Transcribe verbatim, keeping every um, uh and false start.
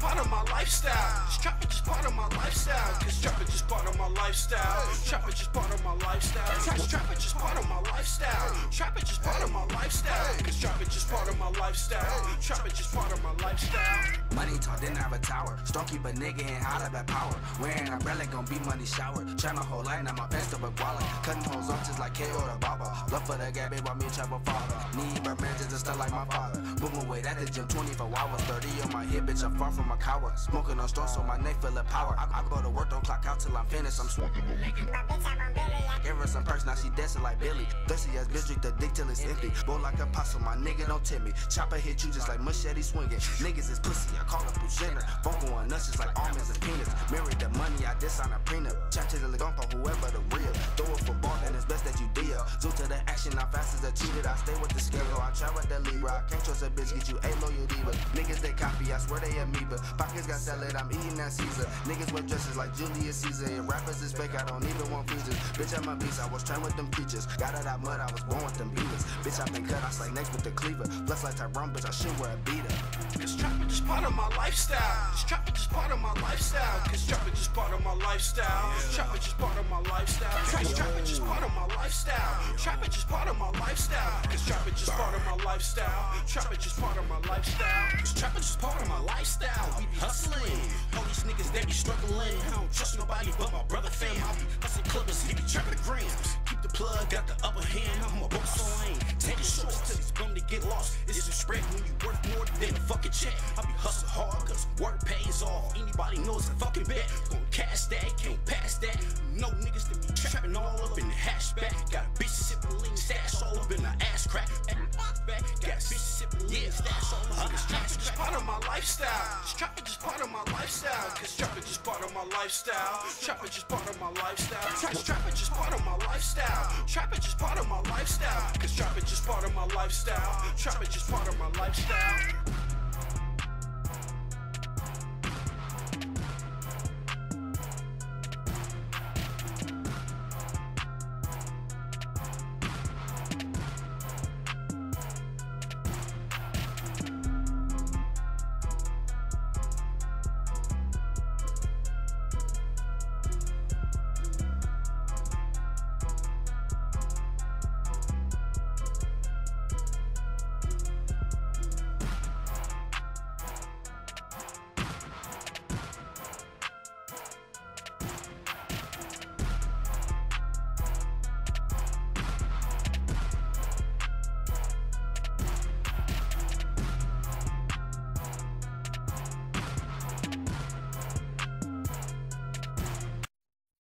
part of my lifestyle. Trapping just part of my lifestyle. Cause trapping just part of my lifestyle. Trapping just part of my lifestyle. Trapping just part of my lifestyle. Trapping just part of my lifestyle. Cause trapping just part of my lifestyle. Trapping just part of my lifestyle. Money talk, didn't have a tower. Strong keep a nigga in hot of that power. Wearing an umbrella, gon' be money shower. Tryna hold line, now my pants up a wallet. Cutting holes off just like K O the Baba. Love for the gap, babe, while me travel father. Need my man just stuff like my father. Moving weight at the gym twenty-four hours. thirty on my hip, bitch, I'm far from a coward. Smoking on strong, so my neck full of power. I, I go to work, don't clock out till I'm finished. I'm smoking the liquor. My bitch, I'm on Billy. I give her some perks, now she dancing like Billy. Thirsty ass bitch, drink the dick till it's empty. Boy like a possum, my nigga don't tempt me. Chopper hit you just like machete swinging. Niggas is pussy, I call her Jenner. Phone going nuts just like almonds and peanuts. Married the money, I diss on a prenup. Chat to the gun for whoever the real. Throw it for ball, and it's best that you deal. Zoom to the action, I'm fast as a cheated. I stay with the schedule, I try with the Libra. I can't trust a bitch, get you a loyalty, but niggas they copy, I swear they amoeba. Pockets got salad, I'm eating that Caesar. Niggas wear dresses like Julius Caesar. And rappers is fake, I don't even want features. Bitch, I'm a beast, I was trained with them preachers. Got out that mud, I was born with them beaters. Bitch, I been cut, I slay next with the cleaver. Flex like Tyrone, bitch, I should wear a beater. Cause trapping just part of my lifestyle. Trapping just part of my lifestyle. Cause trapping just part of my lifestyle. Trapping just part of my lifestyle. Cause trapping just part of my lifestyle. Trapping just part of my lifestyle. Cause trapping just part of my lifestyle. Trapping just part of my lifestyle. Cause trapping just part of my lifestyle. We be hustling. All these niggas, they be struggling. I don't trust nobody but my brother fam. I be hustling clippers, he be trapping the grams. Keep the plug, got the upper hand. I'm a boss, so I ain't taking shorts till he's bummed to get lost. It's a spread when you worth more than a fucking check. I be hustling hard, cause work pays off. Anybody knows a fucking bet. Gon' cash that, can't pass that. No niggas that be trapping all up in the hatchback. Got a bitch sipping lean stash all up in the ass crack. Got a bitch sipping lean stash all up in the ass crack. Part of my lifestyle. Trapping just part of my lifestyle. Cause trapping just part of my lifestyle. Trapping just part of my lifestyle. Trapping just part of my lifestyle. Trapping just part of my lifestyle. Cause trapping just part of my lifestyle. Trapping just part of my lifestyle.